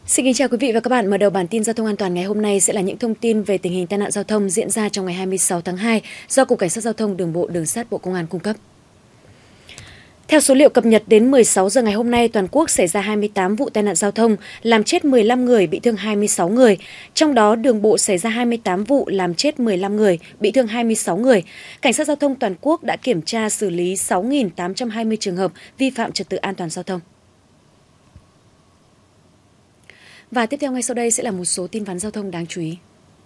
Xin kính chào quý vị và các bạn. Mở đầu bản tin giao thông an toàn ngày hôm nay sẽ là những thông tin về tình hình tai nạn giao thông diễn ra trong ngày 26 tháng 2 do Cục Cảnh sát Giao thông Đường bộ Đường sắt Bộ Công an cung cấp. Theo số liệu cập nhật đến 16 giờ ngày hôm nay, toàn quốc xảy ra 28 vụ tai nạn giao thông, làm chết 15 người, bị thương 26 người. Trong đó, đường bộ xảy ra 28 vụ, làm chết 15 người, bị thương 26 người. Cảnh sát giao thông toàn quốc đã kiểm tra xử lý 6.820 trường hợp vi phạm trật tự an toàn giao thông. Và tiếp theo ngay sau đây sẽ là một số tin vắn giao thông đáng chú ý.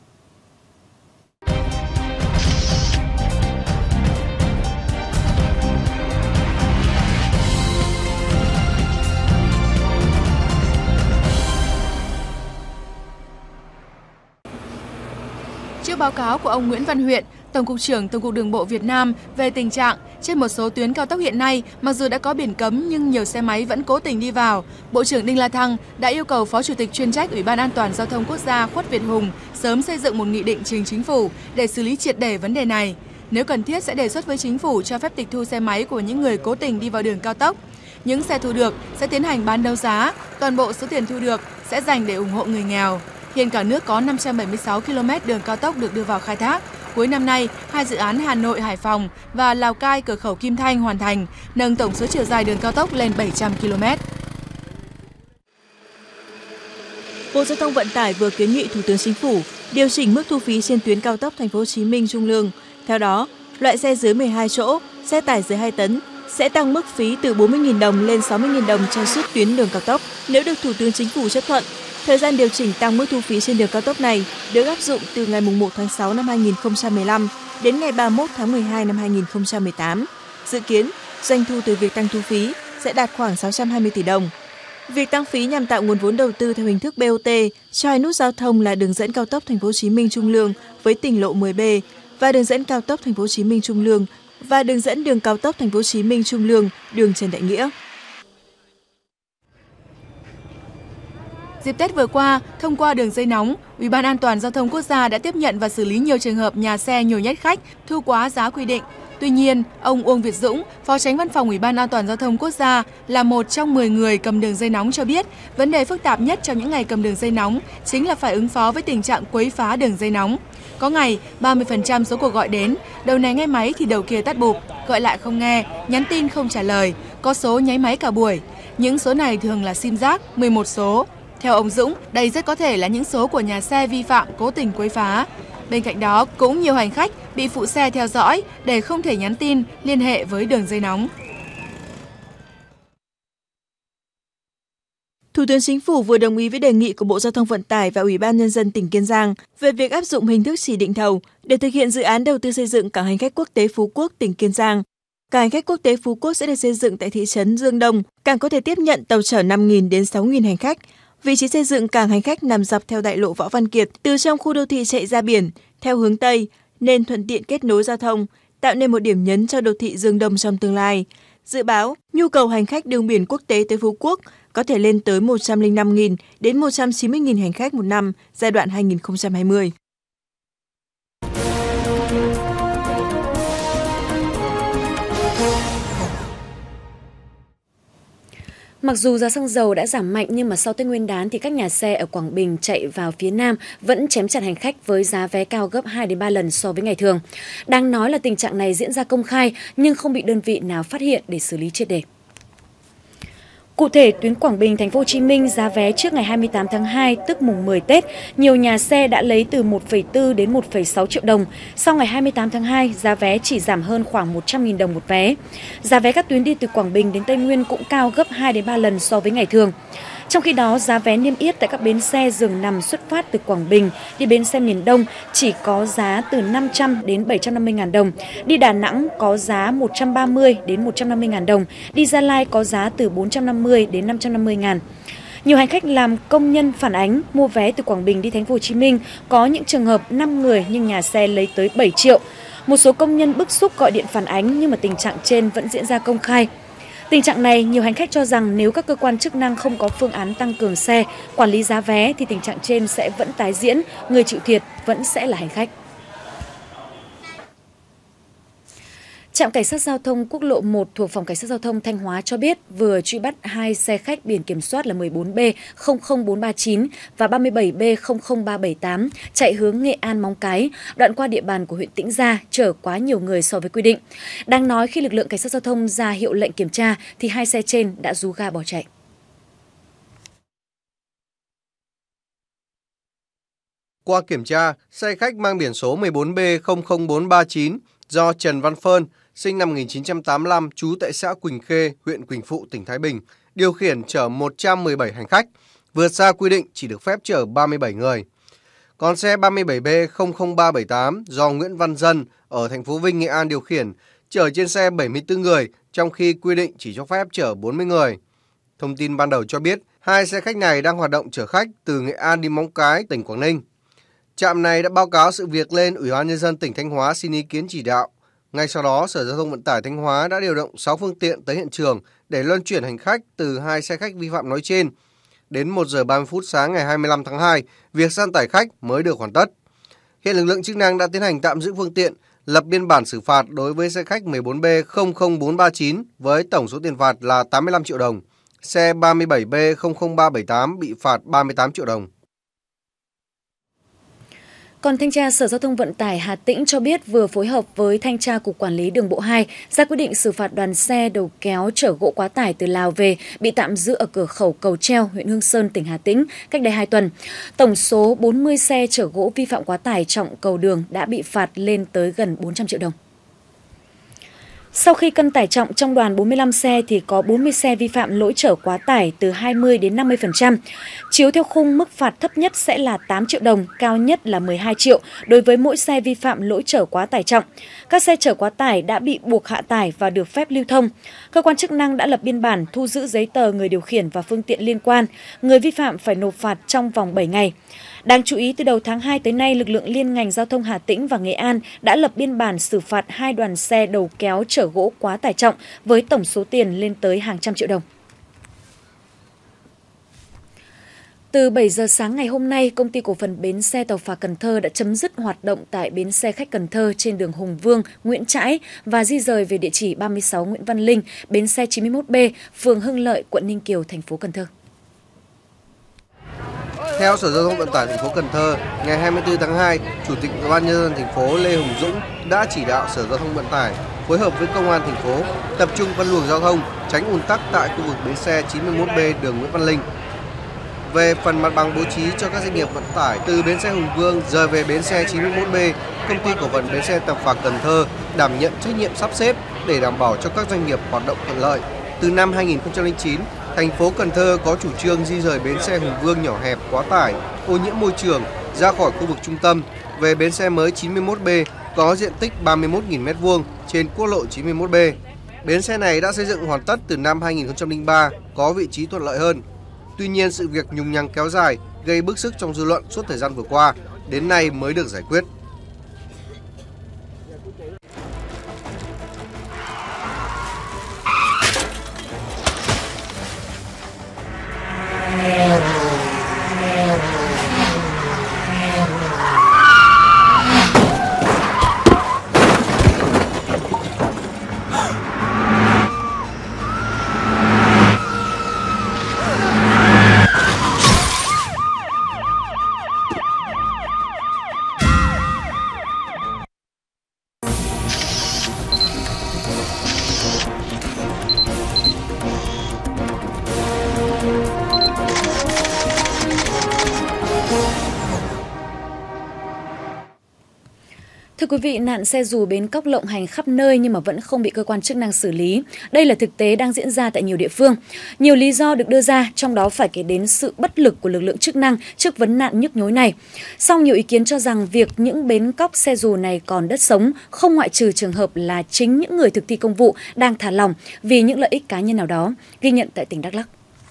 Trước báo cáo của ông Nguyễn Văn Huyện, Tổng cục trưởng Tổng cục Đường bộ Việt Nam về tình trạng trên một số tuyến cao tốc hiện nay, mặc dù đã có biển cấm nhưng nhiều xe máy vẫn cố tình đi vào, Bộ trưởng Đinh La Thăng đã yêu cầu Phó Chủ tịch chuyên trách Ủy ban An toàn Giao thông Quốc gia Khuất Việt Hùng sớm xây dựng một nghị định trình Chính phủ để xử lý triệt để vấn đề này. Nếu cần thiết sẽ đề xuất với Chính phủ cho phép tịch thu xe máy của những người cố tình đi vào đường cao tốc. Những xe thu được sẽ tiến hành bán đấu giá, toàn bộ số tiền thu được sẽ dành để ủng hộ người nghèo. Hiện cả nước có 576 km đường cao tốc được đưa vào khai thác. Cuối năm nay, 2 dự án Hà Nội, Hải Phòng và Lào Cai cửa khẩu Kim Thanh hoàn thành, nâng tổng số chiều dài đường cao tốc lên 700 km. Bộ Giao thông Vận tải vừa kiến nghị Thủ tướng Chính phủ điều chỉnh mức thu phí trên tuyến cao tốc Thành phố Hồ Chí Minh Trung Lương. Theo đó, loại xe dưới 12 chỗ, xe tải dưới 2 tấn sẽ tăng mức phí từ 40.000 đồng lên 60.000 đồng cho suốt tuyến đường cao tốc nếu được Thủ tướng Chính phủ chấp thuận. Thời gian điều chỉnh tăng mức thu phí trên đường cao tốc này được áp dụng từ ngày 1 tháng 6 năm 2015 đến ngày 31 tháng 12 năm 2018. Dự kiến, doanh thu từ việc tăng thu phí sẽ đạt khoảng 620 tỷ đồng. Việc tăng phí nhằm tạo nguồn vốn đầu tư theo hình thức BOT cho hai nút giao thông là đường dẫn cao tốc Thành phố Hồ Chí Minh Trung Lương với tỉnh lộ 10B và đường dẫn cao tốc Thành phố Hồ Chí Minh Trung Lương và đường dẫn đường cao tốc Thành phố Hồ Chí Minh Trung Lương, đường Trần Đại Nghĩa. Dịp Tết vừa qua, thông qua đường dây nóng, Ủy ban An toàn Giao thông Quốc gia đã tiếp nhận và xử lý nhiều trường hợp nhà xe nhồi nhét khách, thu quá giá quy định. Tuy nhiên, ông Uông Việt Dũng, Phó Chánh Văn phòng Ủy ban An toàn Giao thông Quốc gia, là một trong 10 người cầm đường dây nóng cho biết, vấn đề phức tạp nhất trong những ngày cầm đường dây nóng chính là phải ứng phó với tình trạng quấy phá đường dây nóng. Có ngày, 30% số cuộc gọi đến, đầu này nghe máy thì đầu kia tắt bụp, gọi lại không nghe, nhắn tin không trả lời, có số nháy máy cả buổi. Những số này thường là sim rác, 11 số. Theo ông Dũng, đây rất có thể là những số của nhà xe vi phạm cố tình quấy phá. Bên cạnh đó, cũng nhiều hành khách bị phụ xe theo dõi để không thể nhắn tin, liên hệ với đường dây nóng. Thủ tướng Chính phủ vừa đồng ý với đề nghị của Bộ Giao thông Vận tải và Ủy ban Nhân dân tỉnh Kiên Giang về việc áp dụng hình thức chỉ định thầu để thực hiện dự án đầu tư xây dựng cảng hành khách quốc tế Phú Quốc, tỉnh Kiên Giang. Cảng hành khách quốc tế Phú Quốc sẽ được xây dựng tại thị trấn Dương Đông, cảng có thể tiếp nhận tàu chở 5.000 đến 6.000 hành khách. Vị trí xây dựng cảng hành khách nằm dọc theo đại lộ Võ Văn Kiệt từ trong khu đô thị chạy ra biển theo hướng Tây nên thuận tiện kết nối giao thông, tạo nên một điểm nhấn cho đô thị Dương Đông trong tương lai. Dự báo, nhu cầu hành khách đường biển quốc tế tới Phú Quốc có thể lên tới 105.000 đến 190.000 hành khách một năm giai đoạn 2020. Mặc dù giá xăng dầu đã giảm mạnh nhưng mà sau Tết Nguyên đán thì các nhà xe ở Quảng Bình chạy vào phía Nam vẫn chém chặt hành khách với giá vé cao gấp 2 đến 3 lần so với ngày thường. Đáng nói là tình trạng này diễn ra công khai nhưng không bị đơn vị nào phát hiện để xử lý triệt để. Cụ thể, tuyến Quảng Bình, Thành phố Hồ Chí Minh giá vé trước ngày 28 tháng 2 tức mùng 10 Tết, nhiều nhà xe đã lấy từ 1,4 đến 1,6 triệu đồng. Sau ngày 28 tháng 2, giá vé chỉ giảm hơn khoảng 100.000 đồng một vé. Giá vé các tuyến đi từ Quảng Bình đến Tây Nguyên cũng cao gấp 2 đến 3 lần so với ngày thường. Trong khi đó, giá vé niêm yết tại các bến xe giường nằm xuất phát từ Quảng Bình đi bến xe miền Đông chỉ có giá từ 500 đến 750.000 đồng, đi Đà Nẵng có giá 130 đến 150.000 đồng, đi Gia Lai có giá từ 450 đến 550.000. Nhiều hành khách làm công nhân phản ánh mua vé từ Quảng Bình đi Thành phố Hồ Chí Minh có những trường hợp 5 người nhưng nhà xe lấy tới 7 triệu. Một số công nhân bức xúc gọi điện phản ánh nhưng mà tình trạng trên vẫn diễn ra công khai. Tình trạng này, nhiều hành khách cho rằng nếu các cơ quan chức năng không có phương án tăng cường xe, quản lý giá vé thì tình trạng trên sẽ vẫn tái diễn, người chịu thiệt vẫn sẽ là hành khách. Trạm Cảnh sát Giao thông Quốc lộ 1 thuộc Phòng Cảnh sát Giao thông Thanh Hóa cho biết vừa truy bắt 2 xe khách biển kiểm soát là 14B00439 và 37B00378 chạy hướng Nghệ An Móng Cái, đoạn qua địa bàn của huyện Tĩnh Gia, chở quá nhiều người so với quy định. Đáng nói khi lực lượng Cảnh sát Giao thông ra hiệu lệnh kiểm tra thì 2 xe trên đã rú ga bỏ chạy. Qua kiểm tra, xe khách mang biển số 14B00439 do Trần Văn Phơn, sinh năm 1985, trú tại xã Quỳnh Khê, huyện Quỳnh Phụ, tỉnh Thái Bình, điều khiển chở 117 hành khách, vượt xa quy định chỉ được phép chở 37 người. Còn xe 37B00378 do Nguyễn Văn Dân ở thành phố Vinh, Nghệ An điều khiển, chở trên xe 74 người, trong khi quy định chỉ cho phép chở 40 người. Thông tin ban đầu cho biết, 2 xe khách này đang hoạt động chở khách từ Nghệ An đi Móng Cái, tỉnh Quảng Ninh. Trạm này đã báo cáo sự việc lên Ủy ban Nhân dân tỉnh Thanh Hóa xin ý kiến chỉ đạo. Ngay sau đó, Sở Giao thông Vận tải Thanh Hóa đã điều động 6 phương tiện tới hiện trường để luân chuyển hành khách từ 2 xe khách vi phạm nói trên. Đến 1 giờ 30 phút sáng ngày 25 tháng 2, việc san tải khách mới được hoàn tất. Hiện lực lượng chức năng đã tiến hành tạm giữ phương tiện, lập biên bản xử phạt đối với xe khách 14B00439 với tổng số tiền phạt là 85 triệu đồng. Xe 37B00378 bị phạt 38 triệu đồng. Còn Thanh tra Sở Giao thông Vận tải Hà Tĩnh cho biết vừa phối hợp với Thanh tra Cục Quản lý Đường bộ 2 ra quyết định xử phạt đoàn xe đầu kéo chở gỗ quá tải từ Lào về bị tạm giữ ở cửa khẩu Cầu Treo, huyện Hương Sơn, tỉnh Hà Tĩnh cách đây 2 tuần. Tổng số 40 xe chở gỗ vi phạm quá tải trọng cầu đường đã bị phạt lên tới gần 400 triệu đồng. Sau khi cân tải trọng trong đoàn 45 xe thì có 40 xe vi phạm lỗi chở quá tải từ 20 đến 50%. Chiếu theo khung, mức phạt thấp nhất sẽ là 8 triệu đồng, cao nhất là 12 triệu đối với mỗi xe vi phạm lỗi chở quá tải trọng. Các xe chở quá tải đã bị buộc hạ tải và được phép lưu thông. Cơ quan chức năng đã lập biên bản, thu giữ giấy tờ người điều khiển và phương tiện liên quan. Người vi phạm phải nộp phạt trong vòng 7 ngày. Đáng chú ý, từ đầu tháng 2 tới nay, lực lượng liên ngành giao thông Hà Tĩnh và Nghệ An đã lập biên bản xử phạt 2 đoàn xe đầu kéo chở gỗ quá tải trọng với tổng số tiền lên tới hàng trăm triệu đồng. Từ 7 giờ sáng ngày hôm nay, Công ty Cổ phần Bến xe Tàu phà Cần Thơ đã chấm dứt hoạt động tại bến xe khách Cần Thơ trên đường Hùng Vương, Nguyễn Trãi và di rời về địa chỉ 36 Nguyễn Văn Linh, bến xe 91B, phường Hưng Lợi, quận Ninh Kiều, thành phố Cần Thơ. Theo Sở Giao thông Vận tải thành phố Cần Thơ, ngày 24 tháng 2, Chủ tịch Ủy ban Nhân dân thành phố Lê Hùng Dũng đã chỉ đạo Sở Giao thông Vận tải phối hợp với Công an thành phố tập trung phân luồng giao thông, tránh ùn tắc tại khu vực bến xe 91B đường Nguyễn Văn Linh. Về phần mặt bằng bố trí cho các doanh nghiệp vận tải từ bến xe Hùng Vương rời về bến xe 91B, Công ty Cổ phần Bến xe Tàu phà Cần Thơ đảm nhận trách nhiệm sắp xếp để đảm bảo cho các doanh nghiệp hoạt động thuận lợi. Từ năm 2009, thành phố Cần Thơ có chủ trương di rời bến xe Hùng Vương nhỏ hẹp quá tải, ô nhiễm môi trường ra khỏi khu vực trung tâm về bến xe mới 91B có diện tích 31.000 m2 trên quốc lộ 91B. Bến xe này đã xây dựng hoàn tất từ năm 2003, có vị trí thuận lợi hơn. Tuy nhiên, sự việc nhùng nhằng kéo dài gây bức xúc trong dư luận suốt thời gian vừa qua, đến nay mới được giải quyết. Thưa quý vị, nạn xe dù bến cóc lộng hành khắp nơi nhưng mà vẫn không bị cơ quan chức năng xử lý. Đây là thực tế đang diễn ra tại nhiều địa phương. Nhiều lý do được đưa ra, trong đó phải kể đến sự bất lực của lực lượng chức năng trước vấn nạn nhức nhối này. Song nhiều ý kiến cho rằng việc những bến cóc xe dù này còn đất sống, không ngoại trừ trường hợp là chính những người thực thi công vụ đang thả lỏng vì những lợi ích cá nhân nào đó, ghi nhận tại tỉnh Đắk Lắk.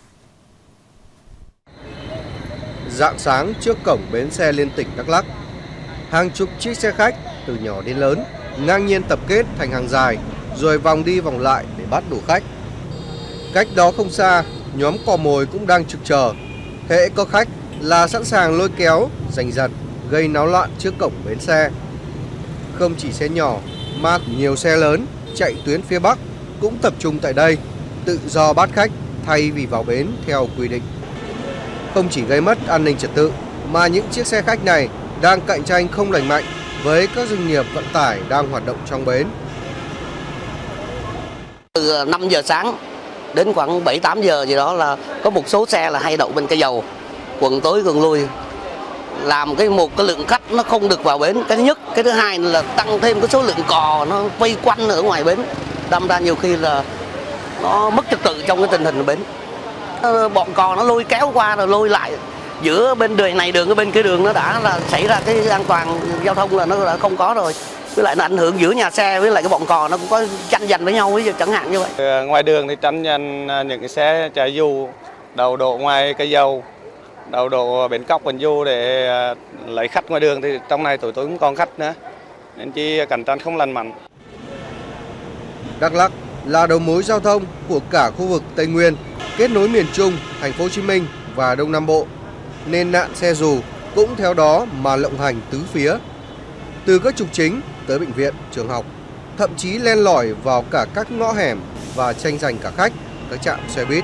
Rạng sáng trước cổng bến xe liên tỉnh Đắk Lắk, hàng chục chiếc xe khách từ nhỏ đến lớn ngang nhiên tập kết thành hàng dài rồi vòng đi vòng lại để bắt đủ khách. Cách đó không xa, nhóm cò mồi cũng đang trực chờ. Hễ có khách là sẵn sàng lôi kéo, giành giật, gây náo loạn trước cổng bến xe. Không chỉ xe nhỏ mà nhiều xe lớn chạy tuyến phía Bắc cũng tập trung tại đây, tự do bắt khách thay vì vào bến theo quy định. Không chỉ gây mất an ninh trật tự, mà những chiếc xe khách này đang cạnh tranh không lành mạnh với các doanh nghiệp vận tải đang hoạt động trong bến. Từ 5 giờ sáng đến khoảng 7-8 giờ gì đó là có một số xe là hay đậu bên cây dầu, quần tới quần lui, làm một cái lượng khách nó không được vào bến. Cái thứ nhất, cái thứ hai là tăng thêm cái số lượng cò nó vây quanh ở ngoài bến, đâm ra nhiều khi là nó mất trật tự trong cái tình hình bến. Bọn cò nó lôi kéo qua rồi lôi lại, giữa bên đường này đường cái bên kia đường nó đã là xảy ra cái an toàn giao thông là nó đã không có rồi. Với lại nó ảnh hưởng giữa nhà xe với lại cái bọn cò nó cũng có tranh giành với nhau, chẳng hạn như vậy. Ngoài đường thì tranh giành những cái xe chạy dù đậu độ ngoài cây dầu, đậu độ bến cóc bến du để lấy khách ngoài đường, thì trong này tụi tôi cũng còn khách nữa, nên chi cạnh tranh không lành mạnh. Đắk Lắk là đầu mối giao thông của cả khu vực Tây Nguyên, kết nối miền Trung, thành phố Hồ Chí Minh và Đông Nam Bộ, nên nạn xe dù cũng theo đó mà lộng hành tứ phía, từ các trục chính tới bệnh viện, trường học, thậm chí len lỏi vào cả các ngõ hẻm và tranh giành cả khách các trạm xe buýt.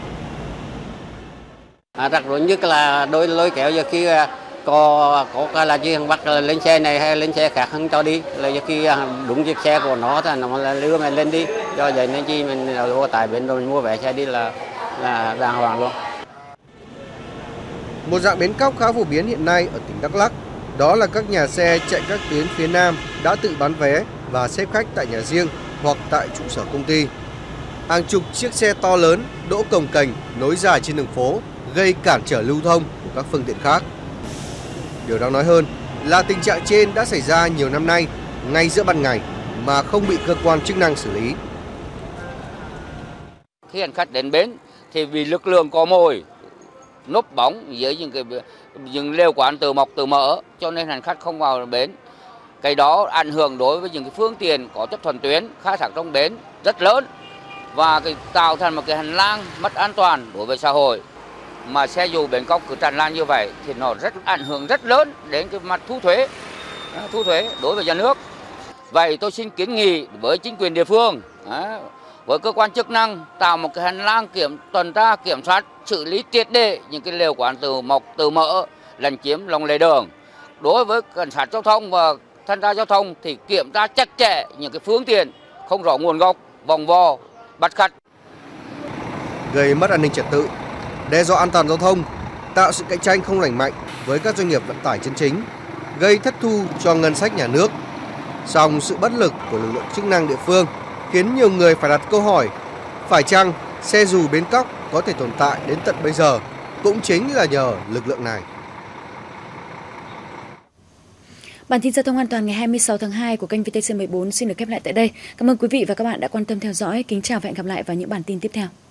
Rắc rối nhất là đôi lôi kéo, giờ khi có là chỉ bắt lên xe này hay lên xe khác không cho đi, là giờ khi đúng chiếc xe của nó thì nó là đưa mình lên đi, do vậy nên chi mình vô tại bến rồi mình mua vé xe đi là đàng hoàng luôn. Một dạng bến cóc khá phổ biến hiện nay ở tỉnh Đắk Lắk, đó là các nhà xe chạy các tuyến phía Nam đã tự bán vé và xếp khách tại nhà riêng hoặc tại trụ sở công ty. Hàng chục chiếc xe to lớn đỗ cồng kềnh nối dài trên đường phố, gây cản trở lưu thông của các phương tiện khác. Điều đáng nói hơn là tình trạng trên đã xảy ra nhiều năm nay, ngay giữa ban ngày mà không bị cơ quan chức năng xử lý. Khi hành khách đến bến thì vì lực lượng cò mồi núp bóng dưới những lều quán từ mọc từ mỡ, cho nên hành khách không vào bến. Cái đó ảnh hưởng đối với những phương tiện có chấp thuận tuyến khai thác trong bến rất lớn, và tạo thành một cái hành lang mất an toàn đối với xã hội. Mà xe dù bến cóc cứ tràn lan như vậy thì nó ảnh hưởng rất lớn đến cái mặt thu thuế đối với nhà nước. Vậy tôi xin kiến nghị với chính quyền địa phương, với cơ quan chức năng tạo một cái hành lang tuần tra kiểm soát, xử lý triệt để những cái lều quán từ mọc từ mỡ lấn chiếm lòng lề đường. Đối với cảnh sát giao thông và thanh tra giao thông thì kiểm tra chặt chẽ những cái phương tiện không rõ nguồn gốc, vòng vo, bắt khách. Gây mất an ninh trật tự, đe dọa an toàn giao thông, tạo sự cạnh tranh không lành mạnh với các doanh nghiệp vận tải chân chính, gây thất thu cho ngân sách nhà nước. Song sự bất lực của lực lượng chức năng địa phương khiến nhiều người phải đặt câu hỏi, phải chăng xe dù bến cóc có thể tồn tại đến tận bây giờ cũng chính là nhờ lực lượng này. Bản tin giao thông an toàn ngày 26 tháng 2 của kênh VTC14 xin được khép lại tại đây. Cảm ơn quý vị và các bạn đã quan tâm theo dõi. Kính chào và hẹn gặp lại vào những bản tin tiếp theo.